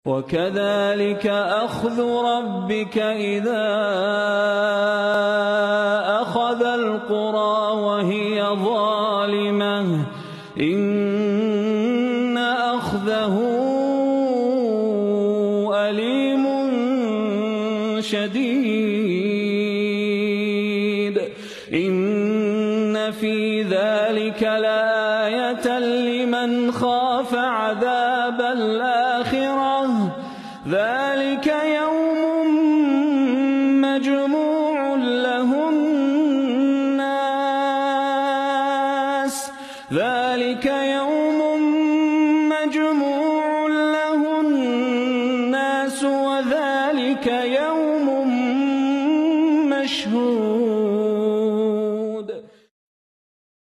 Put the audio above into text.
وكذلك أخذ ربك إذا أخذ القرى وهي ظالمة إن أخذه أليم شديد إن في ذلك لآية لمن خاف عذاب الآخرة ذلك يوم مجموع له الناس ذلك يوم